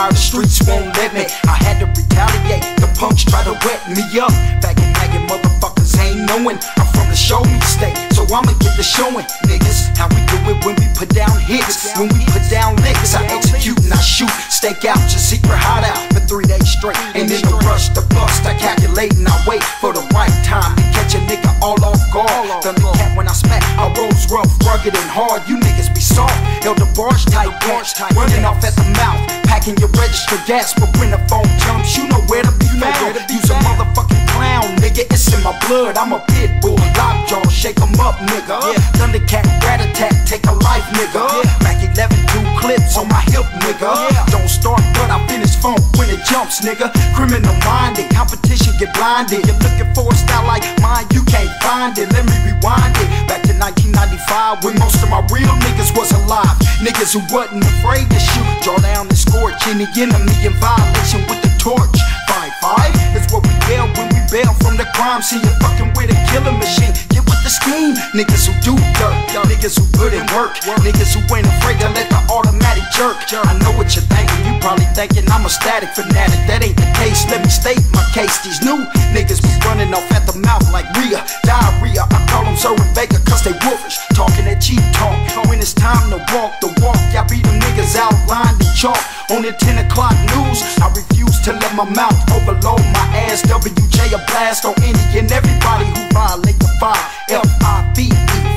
retire, the streets won't let me. I had to retaliate, the punks try to wet me up. Faggot nagging motherfuckers ain't knowing I'm from the show me state, so I'ma get the showing. Niggas, how we do it when we put down hits, when we put down licks. I execute and I shoot, stake out your secret hideout for 3 days straight. Ain't in the rush to bust, I calculate and I wait for the right time to catch a nigga all off guard. Thundercat when I smack, I rolls rough, rugged and hard. You niggas be soft, Elder Barge type pants, running off at the mouth, packing your register gas. But when the phone jumps, you know where to be found. Use a motherfucking clown, nigga, it's in my blood. I'm a pit bull, lockjaw, shake 'em up, nigga. Thundercat, rat attack, take a life, nigga. Mac 11, 2 clips on my hip, nigga. Don't start, but I finish phone when it jumps, nigga. Criminal minded, competition get blinded. You're looking for a style like mine, you can't find it. Let me rewind it, back to 1995 when most of my real niggas was alive. Niggas who wasn't afraid to shoot, draw down and scorch any enemy in violation with the torch. 5-5 is what we yell when we bail from the crime scene. You're fucking with a killing machine. Get with the scheme. Niggas who do dirt, niggas who put in work, niggas who ain't afraid to let the automatic jerk. I know what you're thinking. You probably thinking I'm a static fanatic. That ain't the case. Let me state my case. These new niggas be running off at the mouth like diarrhea. I call them Sir and Baker cause they wolfish, talking that cheap talk. When it's time to walk the walk, y'all beat them niggas outlined in chalk. On the 10 o'clock news, I refuse to let my mouth overload my ass. WJ a blast on any and everybody who violate the fire. F-I-V-E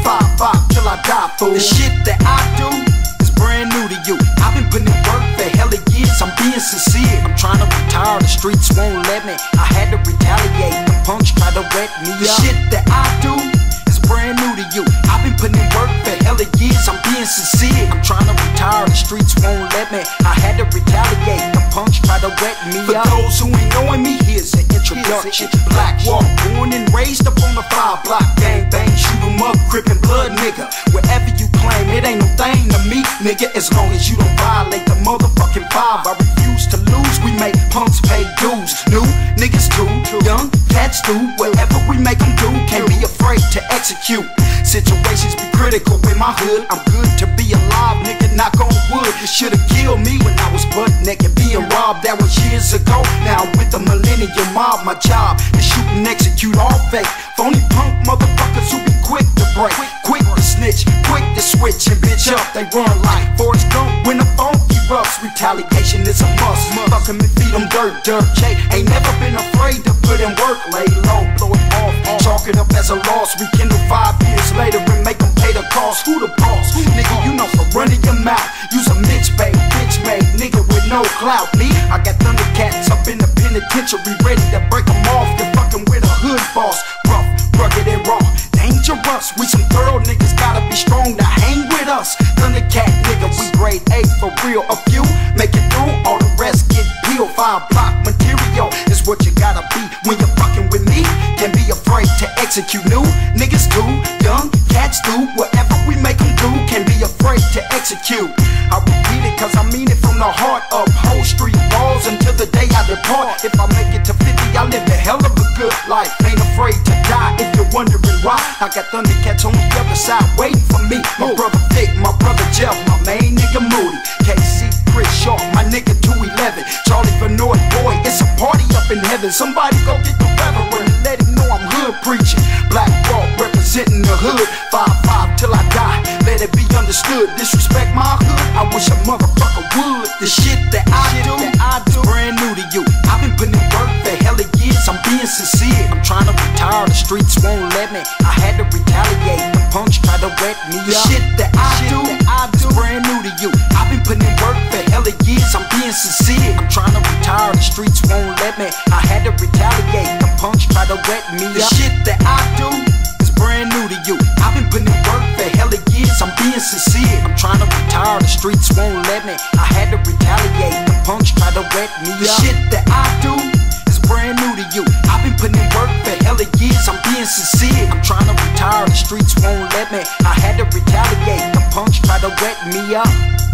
5-5 till I die, fool. The shit that I do is brand new to you. I've been putting in work for hella years, I'm being sincere. I'm trying to retire, the streets won't let me. I had to retaliate, the punks try to wet me up. The shit that I do is brand new to you. I've been putting in work for hella years, I'm being sincere. I'm trying to retire, the streets won't let me. I had to retaliate, the punks try to wet me up. For those who ain't knowing me, here's an introduction. Black Walk, born and raised up on the 5 block. Gang bang, shoot 'em up, Crippin' blood, nigga. Wherever you claim, it ain't no thing to me, nigga. As long as you don't violate the motherfucking 5, I refuse to lose. We make punks pay dues. New niggas too, young cats do. Whatever we make them do, can't be afraid to execute. Situations be critical in my hood. I'm good to be alive, nigga, knock on wood. You should've killed me when I was butt naked being robbed. That was years ago. Now I'm with the millennium mob. My job is shoot and execute all fake phony punk motherfuckers who be quick to break, quick to snitch, quick to switch and bitch up. They run like Forrest Gump when the phone erupts. Retaliation is a must. Fuck 'em and feed 'em dirt. J ain't never been afraid to put in work. Lay low, blow it off, chalk it up as a loss. Rekindle 5 years later and make 'em pay the cost. Who the boss? Nigga, you know for running your mouth. Use a bitch made nigga with no clout. Me, I got Thundercats up in the penitentiary, ready to break 'em off. You're fucking with a hood boss, rough, rugged and raw, dangerous. We some thorough niggas, gotta be strong to hang with us. Thundercat nigga, we grade A for real. A few make it through, all the rest get peeled. 5 block material is what you gotta be when you're fucking with me. Can't be afraid to execute. New niggas too, young cats do. Whatever we make them do, can't be afraid to execute. I repeat it cause I mean it from the heart. Uphold street laws until the day I depart. If I make it to 50, I live a hell of a good life. Ain't afraid to die if you're wondering why. I got Thundercats on the other side waiting for me. My brother Vic, my brother Jeff, my main nigga Moody, KC, Chris Shaw, my nigga 211, Charlie for North Boy. It's a party up in heaven. Somebody go get the reverend and let him know I'm hood preaching. Black Walk representing the hood. 5-5 till I die. Let it be understood. Disrespect my hood, I wish a motherfucker would. The shit that I do is brand new to you. I've been putting in work for hella years, I'm being sincere. I'm trying to retire, the streets won't let me. I had to retaliate, the punks try to wet me up. The shit that I do is brand new to you. I've been putting in work for hella years, I'm being sincere. I'm trying to retire, the streets won't let me. I had to retaliate, the punks try to wet me up. The shit that I do is brand new to you. I've been putting in work for hella years, I'm being sincere. I'm trying to retire, the streets won't let me. I had to retaliate, the punks try to wet me up. The shit that I do is brand new to you. I've been putting in work for hella years, I'm being sincere. I'm trying to retire, the streets won't let me. I had to retaliate, the punks try to wet me up.